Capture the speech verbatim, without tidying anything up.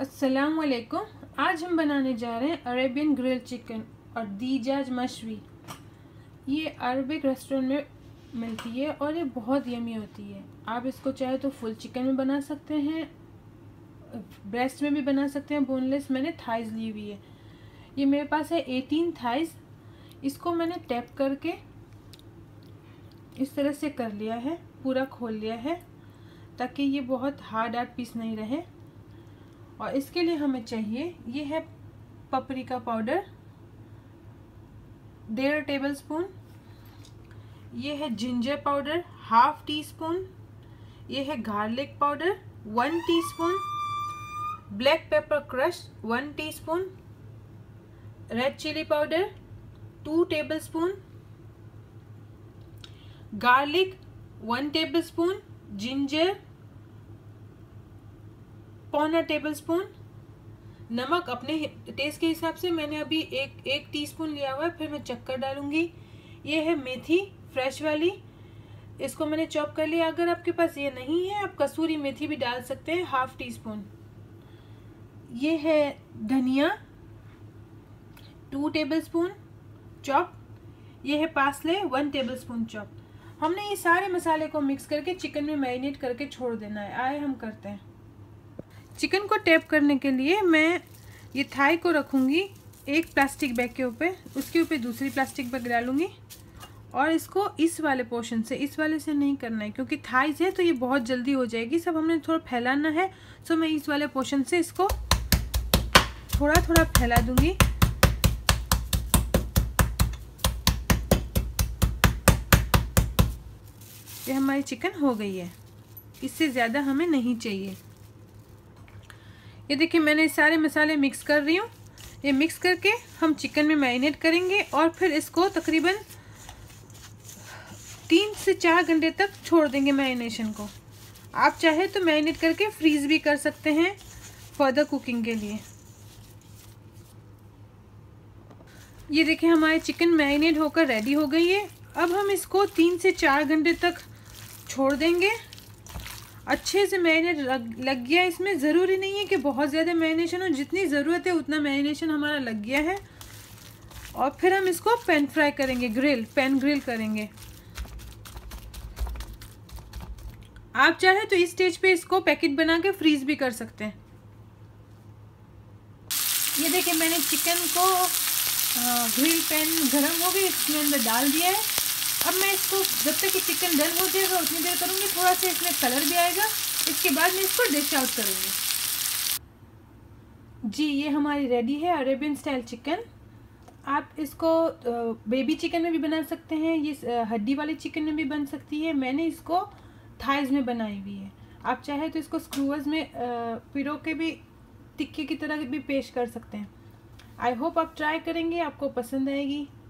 अस्सलाम वालेकुम। आज हम बनाने जा रहे हैं अरेबियन ग्रिल चिकन और दीजाज मशवी। ये अरबिक रेस्टोरेंट में मिलती है और ये बहुत यमी होती है। आप इसको चाहे तो फुल चिकन में बना सकते हैं, ब्रेस्ट में भी बना सकते हैं बोनलेस। मैंने थाइज ली हुई है। ये मेरे पास है एटीन थाइज। इसको मैंने टैप करके इस तरह से कर लिया है, पूरा खोल लिया है ताकि ये बहुत हार्ड हार्ड पीस नहीं रहे। और इसके लिए हमें चाहिए, ये है पपरिका पाउडर डेढ़ टेबल स्पून, ये है ginger powder half teaspoon, ये है garlic powder one teaspoon, black pepper crush one teaspoon, red chilli powder two tablespoon, garlic one tablespoon, ginger पौना टेबल स्पून, नमक अपने test के हिसाब से। मैंने अभी एक एक टीस्पून लिया हुआ है, फिर मैं चक्कर डालूंगी। ये है मेथी फ्रेश वाली, इसको मैंने चॉप कर लिया। अगर आपके पास ये नहीं है, आप कसूरी मेथी भी डाल सकते हैं, हाफ टी स्पून। ये है धनिया टू टेबल स्पून चॉप, ये है parsley one tablespoon chop. हमने ये सारे मसाले को मिक्स करके चिकन में मैरिनेट करके छोड़ देना है। आए हम करते हैं। चिकन को टैप करने के लिए मैं ये थाई को रखूँगी एक प्लास्टिक बैग के ऊपर, उसके ऊपर दूसरी प्लास्टिक बैग डालूँगी और इसको इस वाले पोर्शन से, इस वाले से नहीं करना है क्योंकि थाइज है तो ये बहुत जल्दी हो जाएगी। सब हमने थोड़ा फैलाना है, सो मैं इस वाले पोर्शन से इसको थोड़ा थोड़ा फैला दूँगी। ये हमारी चिकन हो गई है, इससे ज़्यादा हमें नहीं चाहिए। ये देखिए मैंने सारे मसाले मिक्स कर रही हूँ। ये मिक्स करके हम चिकन में मैरिनेट करेंगे और फिर इसको तकरीबन तीन से चार घंटे तक छोड़ देंगे मैरिनेशन को। आप चाहे तो मैरिनेट करके फ्रीज भी कर सकते हैं फर्दर कुकिंग के लिए। ये देखिए हमारी चिकन मैरिनेट होकर रेडी हो गई है। अब हम इसको तीन से चार घंटे तक छोड़ देंगे। अच्छे से मैरिनेट लग गया इसमें। ज़रूरी नहीं है कि बहुत ज़्यादा मैरिनेशन हो, जितनी ज़रूरत है उतना मैरिनेशन हमारा लग गया है। और फिर हम इसको पैन फ्राई करेंगे, ग्रिल पैन ग्रिल करेंगे। आप चाहे तो इस स्टेज पे इसको पैकेट बना के फ्रीज भी कर सकते हैं। ये देखिए मैंने चिकन को ग्रिल पैन गरम हो गई, इसमें अंदर डाल दिया है। अब मैं इसको जब तक कि चिकन डन हो जाएगा उतनी देर करूँगी। थोड़ा सा इसमें कलर भी आएगा, इसके बाद मैं इसको डिश आउट करूँगी। जी ये हमारी रेडी है अरेबियन स्टाइल चिकन। आप इसको बेबी चिकन में भी बना सकते हैं, ये हड्डी वाली चिकन में भी बन सकती है। मैंने इसको थाइज में बनाई हुई है। आप चाहे तो इसको स्क्रूवर्स में पिरो के भी टिक्के की तरह भी पेश कर सकते हैं। आई होप आप ट्राई करेंगे, आपको पसंद आएगी।